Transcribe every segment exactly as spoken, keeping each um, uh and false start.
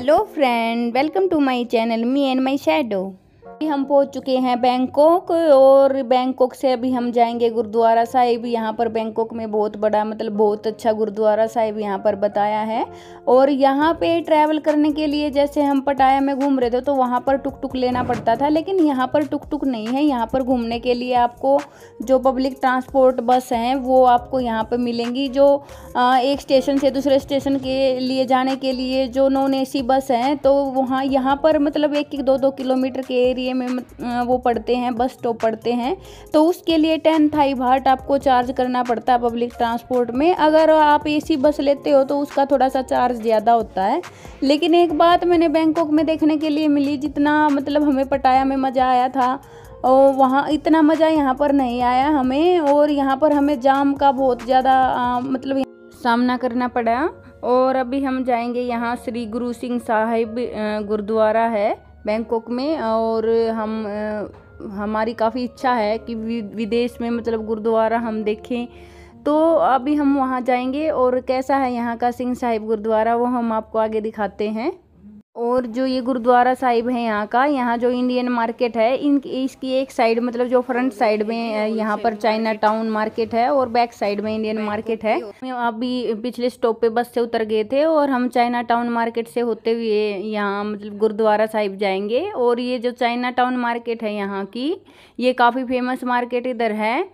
Hello friend, welcome to my channel me and my shadow. हम पहुंच चुके हैं बैंकॉक और बैंकॉक से अभी हम जाएंगे गुरुद्वारा साहिब। यहाँ पर बैंकॉक में बहुत बड़ा मतलब बहुत अच्छा गुरुद्वारा साहिब यहाँ पर बताया है। और यहाँ पे ट्रैवल करने के लिए जैसे हम पटाया में घूम रहे थे तो वहाँ पर टुक टुक लेना पड़ता था, लेकिन यहाँ पर टुक टुक नहीं है। यहाँ पर घूमने के लिए आपको जो पब्लिक ट्रांसपोर्ट बस हैं वो आपको यहाँ पर मिलेंगी। जो एक स्टेशन से दूसरे स्टेशन के लिए जाने के लिए जो नॉन एसी बस हैं तो वहाँ यहाँ पर मतलब एक एक दो दो किलोमीटर के एरिया में वो पड़ते हैं, बस स्टॉप पड़ते हैं। तो उसके लिए टेन थाई भाट आपको चार्ज करना पड़ता है पब्लिक ट्रांसपोर्ट में। अगर आप एसी बस लेते हो तो उसका थोड़ा सा चार्ज ज़्यादा होता है। लेकिन एक बात मैंने बैंकॉक में देखने के लिए मिली, जितना मतलब हमें पटाया में मज़ा आया था और वहाँ इतना मज़ा यहाँ पर नहीं आया हमें। और यहाँ पर हमें जाम का बहुत ज़्यादा मतलब सामना करना पड़ा। और अभी हम जाएंगे, यहाँ श्री गुरु सिंह साहिब गुरुद्वारा है बैंकॉक में। और हम हमारी काफ़ी इच्छा है कि विदेश में मतलब गुरुद्वारा हम देखें, तो अभी हम वहाँ जाएंगे। और कैसा है यहाँ का सिंह साहिब गुरुद्वारा वो हम आपको आगे दिखाते हैं। और जो ये गुरुद्वारा साहिब है यहाँ का, यहाँ जो इंडियन मार्केट है इन इसकी एक साइड मतलब जो फ्रंट साइड में यहाँ पर चाइना टाउन मार्केट है और बैक साइड में इंडियन मार्केट है। अभी पिछले स्टॉप पे बस से उतर गए थे और हम चाइना टाउन मार्केट से होते हुए यहाँ मतलब गुरुद्वारा साहिब जाएंगे। और ये जो चाइना टाउन मार्केट है यहाँ की, ये काफ़ी फेमस मार्केट इधर है।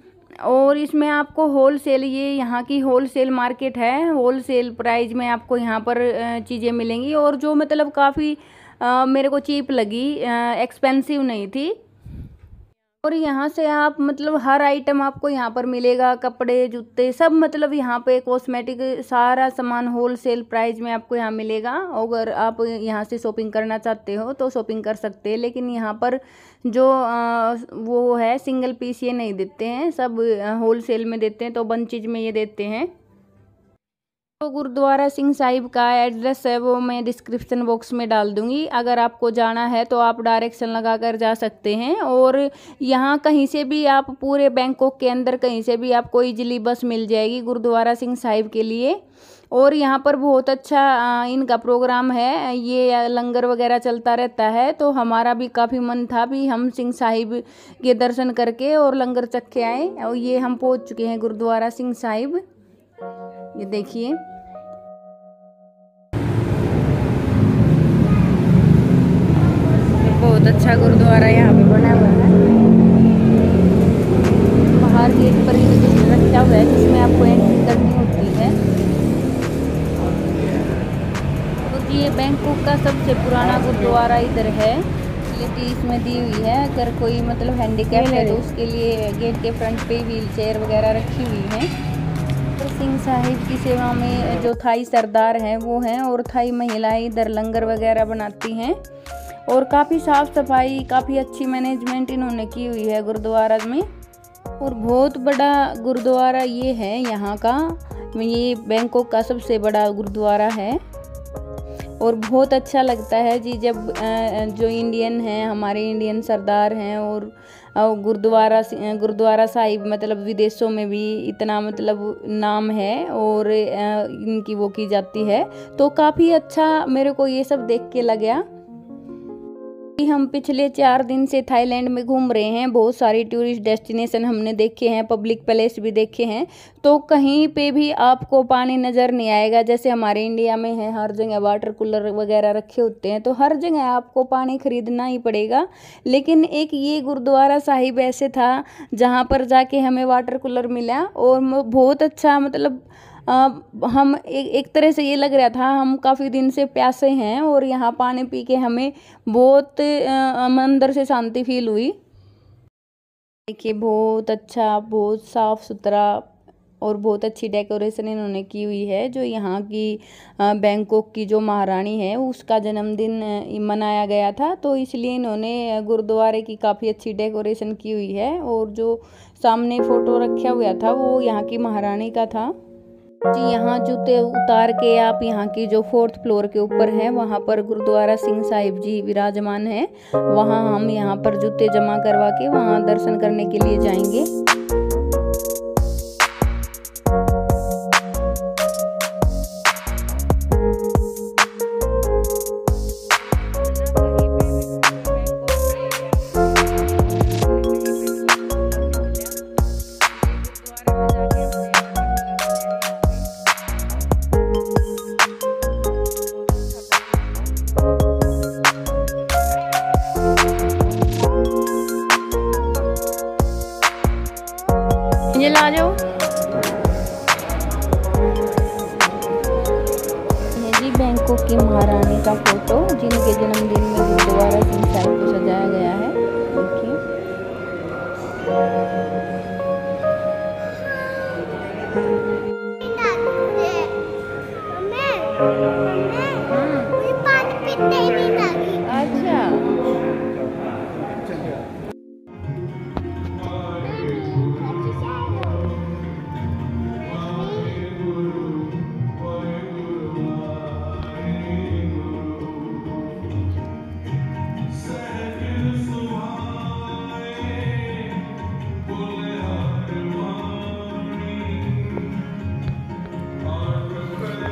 और इसमें आपको होल सेल, ये यहाँ की होल सेल मार्केट है, होल सेल प्राइस में आपको यहाँ पर चीज़ें मिलेंगी। और जो मतलब काफ़ी मेरे को चीप लगी, एक्सपेंसिव नहीं थी। और यहाँ से आप मतलब हर आइटम आपको यहाँ पर मिलेगा, कपड़े जूते सब मतलब यहाँ पे कॉस्मेटिक सारा सामान होल सेल प्राइस में आपको यहाँ मिलेगा। अगर आप यहाँ से शॉपिंग करना चाहते हो तो शॉपिंग कर सकते हैं। लेकिन यहाँ पर जो आ, वो है सिंगल पीस ये नहीं देते हैं, सब होल सेल में देते हैं, तो वन चीज़ में ये देते हैं। तो गुरुद्वारा सिंह साहिब का एड्रेस है वो मैं डिस्क्रिप्शन बॉक्स में डाल दूंगी। अगर आपको जाना है तो आप डायरेक्शन लगा कर जा सकते हैं। और यहाँ कहीं से भी आप पूरे बैंकॉक के अंदर कहीं से भी आपको इजीली बस मिल जाएगी गुरुद्वारा सिंह साहिब के लिए। और यहाँ पर बहुत अच्छा इनका प्रोग्राम है, ये लंगर वगैरह चलता रहता है। तो हमारा भी काफ़ी मन था भी हम सिंह साहिब के दर्शन करके और लंगर चख के आए। और ये हम पहुँच चुके हैं गुरुद्वारा सिंह साहिब, ये देखिए। बहुत अच्छा गुरुद्वारा यहाँ पे बना हुआ है। बाहर गेट पर ही रखा हुआ है जिसमें आपको एंट्री करनी होती है। तो ये बैंकॉक का सबसे पुराना गुरुद्वारा इधर है, फैसिलिटी इसमें दी हुई है। अगर कोई मतलब हैंडीकैप है तो उसके लिए गेट के फ्रंट पे व्हील चेयर वगैरह रखी हुई है। सिंह साहिब की सेवा में जो थाई सरदार हैं वो हैं और थाई महिलाएं इधर लंगर वगैरह बनाती हैं। और काफ़ी साफ़ सफाई, काफ़ी अच्छी मैनेजमेंट इन्होंने की हुई है गुरुद्वारा में। और बहुत बड़ा गुरुद्वारा ये है यहाँ का, ये बैंकॉक का सबसे बड़ा गुरुद्वारा है। और बहुत अच्छा लगता है जी जब जो इंडियन हैं, हमारे इंडियन सरदार हैं और गुरुद्वारा गुरुद्वारा साहिब मतलब विदेशों में भी इतना मतलब नाम है और इनकी वो की जाती है। तो काफ़ी अच्छा मेरे को ये सब देख के लगा। हम पिछले चार दिन से थाईलैंड में घूम रहे हैं, बहुत सारी टूरिस्ट डेस्टिनेशन हमने देखे हैं, पब्लिक प्लेस भी देखे हैं। तो कहीं पे भी आपको पानी नज़र नहीं आएगा जैसे हमारे इंडिया में है, हर जगह वाटर कूलर वगैरह रखे होते हैं, तो हर जगह आपको पानी खरीदना ही पड़ेगा। लेकिन एक ये गुरुद्वारा साहिब ऐसे था जहाँ पर जाके हमें वाटर कूलर मिला और बहुत अच्छा मतलब आ, हम एक एक तरह से ये लग रहा था हम काफ़ी दिन से प्यासे हैं और यहाँ पानी पी के हमें बहुत अंदर से शांति फील हुई। देखिए बहुत अच्छा, बहुत साफ़ सुथरा और बहुत अच्छी डेकोरेशन इन्होंने की हुई है। जो यहाँ की बैंकॉक की जो महारानी है उसका जन्मदिन मनाया गया था, तो इसलिए इन्होंने गुरुद्वारे की काफ़ी अच्छी डेकोरेशन की हुई है। और जो सामने फ़ोटो रखा हुआ था वो यहाँ की महारानी का था जी। यहाँ जूते उतार के आप यहाँ की जो फोर्थ फ्लोर के ऊपर है वहाँ पर गुरुद्वारा सिंह साहिब जी विराजमान है, वहाँ हम यहाँ पर जूते जमा करवा के वहाँ दर्शन करने के लिए जाएंगे।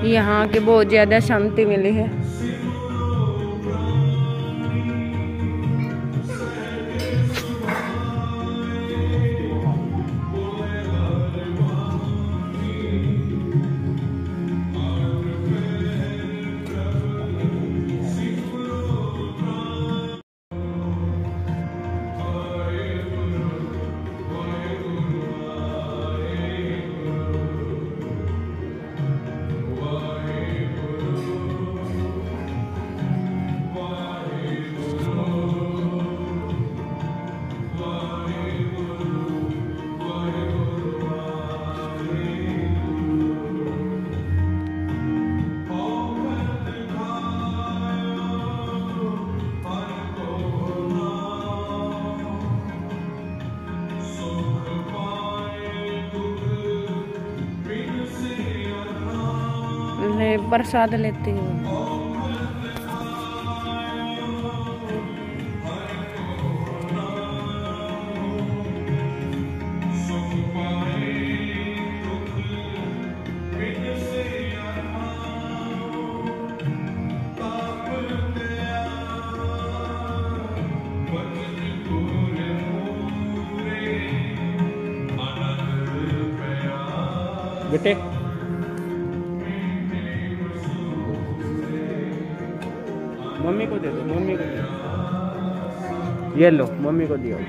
यहाँ के बहुत ज़्यादा शांति मिली है। प्रसाद लेती हूँ। बेटे मम्मी को दे दो, मम्मी को दे दो। ये लो, मम्मी को दियो।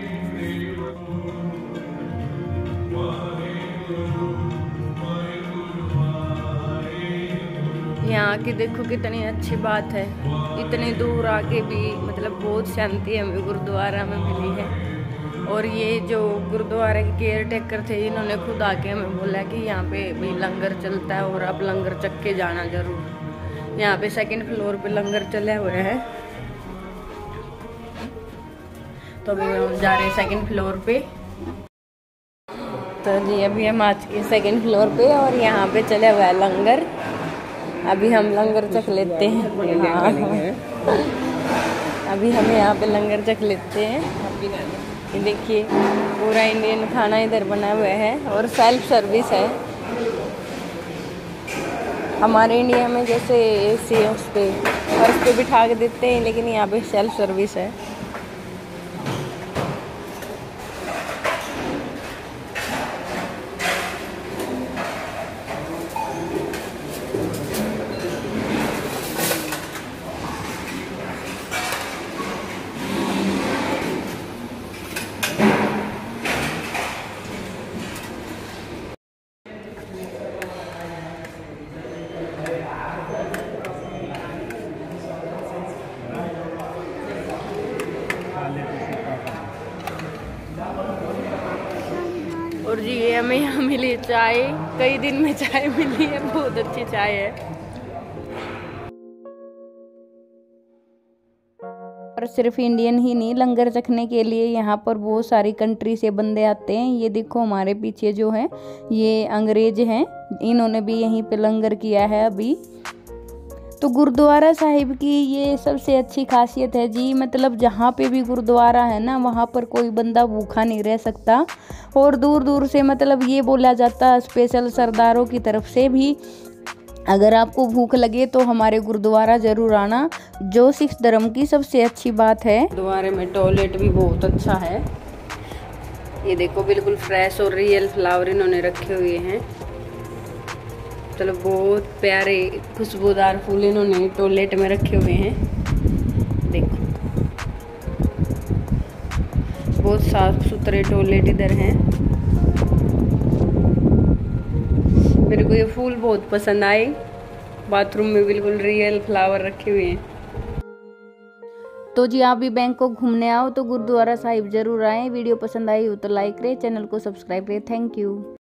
यहाँ की देखो कितनी अच्छी बात है, इतनी दूर आके भी मतलब बहुत शांति हमें गुरुद्वारा में मिली है। और ये जो गुरुद्वारा के केयर टेकर थे, इन्होंने खुद आके हमें बोला कि यहाँ पे भी लंगर चलता है और आप लंगर चख के जाना जरूर। यहाँ पे सेकंड फ्लोर पे लंगर चले हुए हैं, तो अभी हम जा रहे हैं सेकंड फ्लोर पे। तो जी अभी हम आज के सेकंड फ्लोर पे और यहाँ पे चले हुआ है लंगर। अभी हम लंगर चख लेते हैं। हाँ अभी हम यहाँ पे लंगर चख लेते हैं। ये देखिए पूरा इंडियन खाना इधर बना हुआ है और सेल्फ सर्विस है। हमारे इंडिया में जैसे एसी है उस पर फर्श पे बिठा के देते हैं, लेकिन यहाँ पे सेल्फ सर्विस है। और जी ये हमें यहाँ मिली चाय, कई दिन में चाय मिली है, बहुत अच्छी चाय है। और सिर्फ इंडियन ही नहीं, लंगर चखने के लिए यहाँ पर बहुत सारी कंट्री से बंदे आते हैं। ये देखो हमारे पीछे जो है ये अंग्रेज हैं, इन्होंने भी यहीं पे लंगर किया है अभी। तो गुरुद्वारा साहिब की ये सबसे अच्छी खासियत है जी, मतलब जहाँ पे भी गुरुद्वारा है ना, वहाँ पर कोई बंदा भूखा नहीं रह सकता। और दूर दूर से मतलब ये बोला जाता है स्पेशल सरदारों की तरफ से भी, अगर आपको भूख लगे तो हमारे गुरुद्वारा जरूर आना, जो सिख धर्म की सबसे अच्छी बात है। गुरुद्वारे में टॉयलेट भी बहुत अच्छा है। ये देखो बिल्कुल फ्रेश और रियल फ्लावर इन्होंने रखे हुए हैं। चलो बहुत प्यारे खुशबूदार फूल इन्होंने टॉयलेट में रखे हुए हैं। देखो बहुत साफ सुथरे टॉयलेट इधर हैं। मेरे को ये फूल बहुत पसंद आए। बाथरूम में बिल्कुल रियल फ्लावर रखे हुए हैं। तो जी आप भी बैंकॉक घूमने आओ तो गुरुद्वारा साहिब जरूर आए। वीडियो पसंद आई हो तो लाइक करें, चैनल को सब्सक्राइब करें। Thank you.